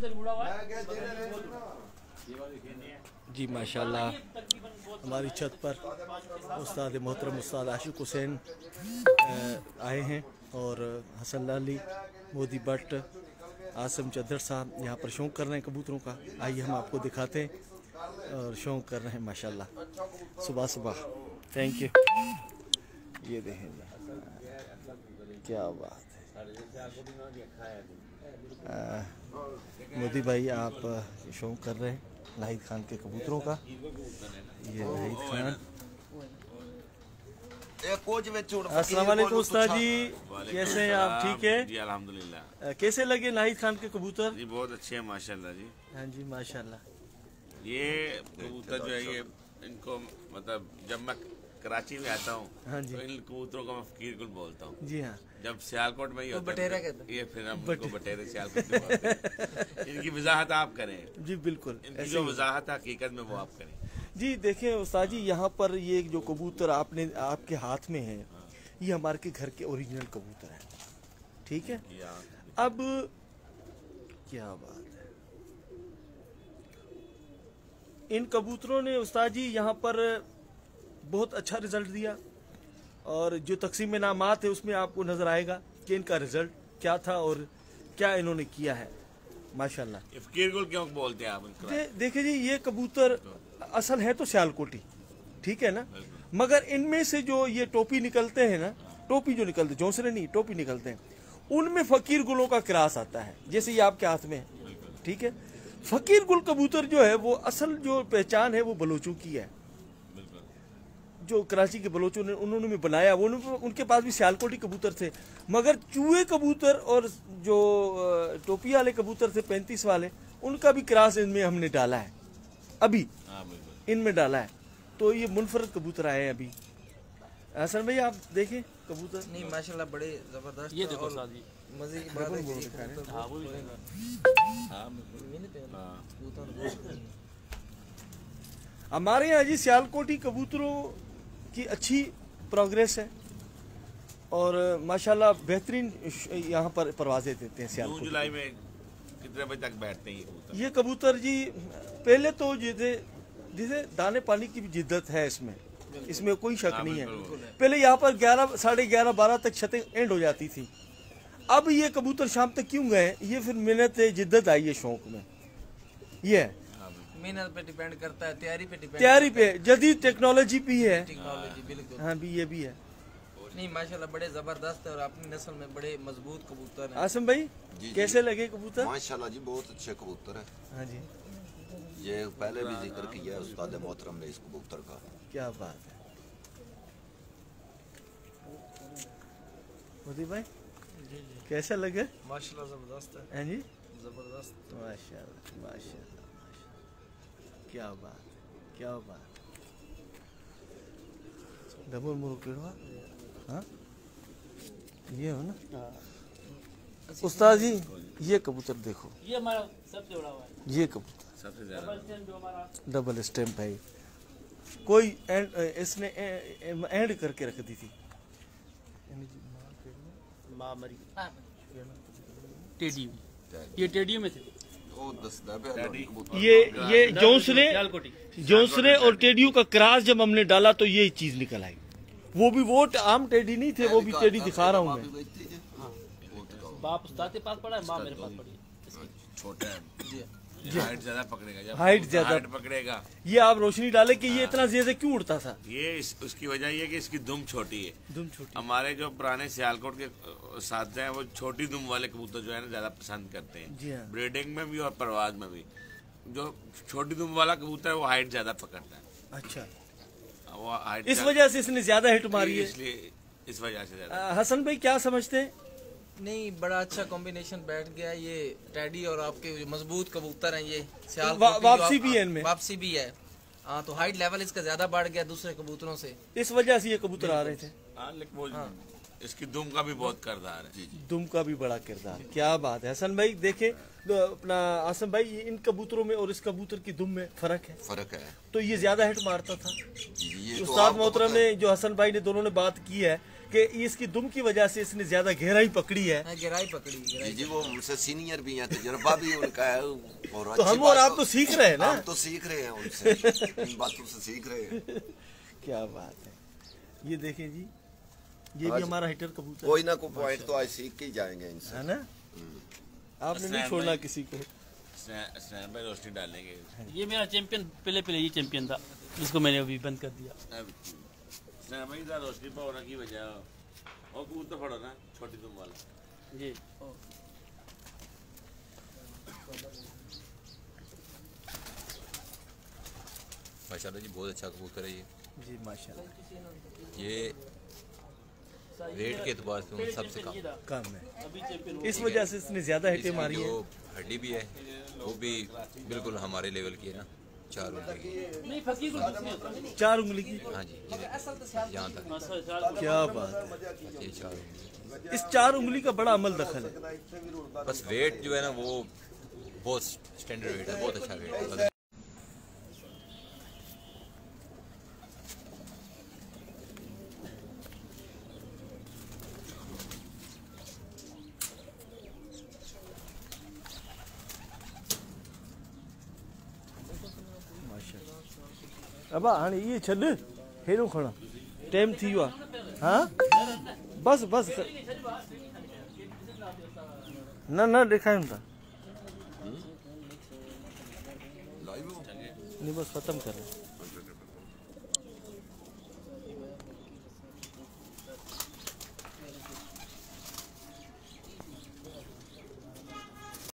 जी माशाल्लाह हमारी छत पर उस्ताद मोहतरम उस्ताद आशिक हुसैन आए हैं और हसन लाली, मोदी भट्ट, आसम चद्दर साहब यहाँ पर शौक कर रहे हैं कबूतरों का। आइए हम आपको दिखाते हैं और शौक कर रहे हैं माशाल्लाह सुबह सुबह। Thank you. ये देखें क्या बात है। मोदी भाई आप शौक कर रहे हैं नाहिद खान के कबूतरों का। ये नाहिद खान। अस्सलाम वालेकुम उस्ताद जी, कैसे हैं आप? ठीक है जी अल्हम्दुलिल्लाह। कैसे लगे नाहिद खान के कबूतर? जी बहुत अच्छे हैं माशाल्लाह जी। हाँ जी माशाल्लाह। ये कबूतर जो है ये इनको मतलब जब मैं कराची में आता हूँ हाँ जी तो इन कबूतरों को मैं फकीर गुल बोलता हूँ। जी हाँ। जब सियालकोट में ही होता बटेरा है कहते हैं। ये फिर हम उनको बटेरे सियालकोट में बोलते हैं। इनकी वजाहत आप करें। जी बिल्कुल इनकी जो वजाहत है हकीकत में वो आप करें। जी देखें उस्ताद जी, यहाँ पर ये जो कबूतर आपके हाथ में है ये हमारे के घर के ओरिजिनल कबूतर हैं, ठीक है। अब क्या बात है, इन कबूतरों ने उस्ताद जी यहाँ पर बहुत अच्छा रिजल्ट दिया और जो तकसीम इनामात है उसमें आपको नजर आएगा कि इनका रिजल्ट क्या था और क्या इन्होंने किया है माशाल्लाह। फकीर गुल क्यों बोलते हैं आप इनको? देखिए जी, ये कबूतर असल है तो सियालकोटी, ठीक है ना, मगर इनमें से जो ये टोपी निकलते हैं ना, टोपी जो निकलते, जौंसरे नहीं टोपी निकलते हैं, उनमें फकीर गुलों का क्रास आता है, जैसे ये आपके हाथ में है, ठीक है। फकीर गुल कबूतर जो है वो असल जो पहचान है वो बलोचों की है, जो कराची के बलोचों ने उन्होंने भी बनाया। वो उनके पास भी सियालकोटी कबूतर थे, मगर चूहे कबूतर और जो टोपी वाले कबूतर थे 35 वाले, उनका भी क्रास इनमें हमने डाला है, अभी इनमें डाला है। तो ये मुनफरद कबूतर आए हैं अभी। हसन भाई आप देखें कबूतर। नहीं माशाल्लाह बड़े जबरदस्त। ये देखो मजे की बात है हमारे यहाँ जी सियालकोटी कबूतरों की अच्छी प्रोग्रेस है और माशाल्लाह बेहतरीन यहाँ पर परवाजें देते हैं सियालकोटी। जुलाई में कितने बजे तक बैठते हैं ये कबूतर? ये कबूतर जी पहले तो जैसे दाने पानी की भी जिद्दत है इसमें कोई शक नहीं है। पहले यहाँ पर 11, साढ़े 11, 12 तक छतें एंड हो जाती थी। अब ये कबूतर शाम तक क्यों गए? ये फिर मेहनत जिद्दत आई है शौक में, ये है मेहनत पे डिपेंड करता है, तैयारी पे जदीद टेक्नोलॉजी भी है। टेक्नोलॉजी बिल्कुल हाँ भी ये भी है। नहीं माशाल्लाह बड़े जबरदस्त है और अपनी नस्ल में बड़े मजबूत कबूतर हैं। आसम भाई कैसे लगे कबूतर? माशाल्लाह जी बहुत अच्छे कबूतर है। हाँ जी, ये पहले भी जिक्र किया है उस्ताद मोहतरम ने इस कबूतर का। क्या बात है मोदी भाई, कैसा लगे? माशाल्लाह जबरदस्त है। हाँ जी जबरदस्त माशाल्लाह माशाल्लाह, क्या बात क्या बात। डबल मुर्गा, हाँ ये हो ना उस्ताद जी। ये कबूतर देखो, ये हमारा सबसे बड़ा हुआ है। ये कबूतर सबसे ज्यादा डबल स्टैम्प है। कोई इसने एंड करके रख दी थी। माँ मरी टेडी, ये टेडियो में थे। ये जोंसरे और टेडियो का क्रॉस जब हमने डाला तो ये चीज निकल आई। वो भी वो आम टेडी नहीं थे, वो भी टेडी दिखा रहा हूँ मैं। बाप उस्ताद के पास पड़ा है, माँ मेरे पास पड़ी है। छोटा है, हाइट ज्यादा पकड़ेगा। जब हाइट ज्यादा पकड़ेगा, ये आप रोशनी डाले कि ये इतना ज्यादा क्यों उड़ता था? ये उसकी वजह ये कि इसकी दुम छोटी है। दुम छोटी। हमारे जो पुराने सियालकोट के साथ हैं वो छोटी दुम वाले कबूतर जो है ना ज्यादा पसंद करते हैं। जी हाँ। ब्रीडिंग में भी और परवाज में भी। जो छोटी दुम वाला कबूतर है वो हाइट ज्यादा पकड़ता है। अच्छा, वो हाइट इस वजह से इसने ज्यादा हिट मारी है, इसलिए इस वजह से ज्यादा। हसन भाई क्या समझते हैं? नहीं बड़ा अच्छा कॉम्बिनेशन बैठ गया। ये टैडी और आपके मजबूत कबूतर हैं, ये सियाल वापसी भी है इनमें, वापसी भी है। हाँ तो हाइट लेवल इसका ज्यादा बढ़ गया दूसरे कबूतरों से, इस वजह से ये कबूतर आ रहे थे। हाँ लेकिन वो इसकी दुम का भी बहुत किरदार है। दुम का भी बड़ा किरदार। क्या बात है हसन भाई। देखे तो अपना आसम भाई, इन कबूतरों में और इस कबूतर की दुम में फर्क है। तो ये ज्यादा हिट मारता था। ये उस्ताद मोहतरम ने जो हसन भाई ने दोनों ने बात की है कि इसकी दुम की वजह से इसने ज्यादा गहराई पकड़ी है। हाँ, गहराई पकड़ी जी गहराई। जी, वो उनसे सीनियर भी हैं, तजुर्बा भी उनका है। और तो हम और आप तो सीख रहे हैं ना। हम तो सीख रहे हैं उनसे, इन बातों से सीख रहे हैं। क्या बात है। ये देखें जी, ये भी हमारा हिटर कबूतर कोई ना कोई पॉइंट तो आज सीख के ही जाएंगे इनसे, है ना। आपने नहीं छोड़ना किसी को। स्नैन भाई रोशनी डालेंगे। ये मेरा चैंपियन पहले ये चैंपियन था, जिसको मैंने अभी बंद कर दिया। स्नैन भाई का रोशनी पर होने की वजह और कबूतर फड़ो ना छोटी तुम वाला। जी माशाल्लाह जी, बहुत अच्छा कबूतर है ये। जी माशाल्लाह, ये वेट के एतबार से उन सबसे काम है। अभी चैंपियन इस वजह से इसने ज्यादा हिटें मारी जो है। हड्डी भी है वो भी बिल्कुल हमारे लेवल की है ना, 4 उंगली की। नहीं फकीर को दूसरी होता है। 4 उंगली की। हाँ जी, यहाँ तक क्या बात है। ये 4 उंगली। इस 4 उंगली का बड़ा अमल दखल है। बस वेट जो है ना वो बहुत स्टैंडर्ड वेट है, बहुत अच्छा वेट है। अबा हाँ ये छॾ हेॾो खणा टाइम थी वियो आहे। हाँ बस बस न न ॾेखारियूं था। नहीं बस ख़त्म कर रहे हैं।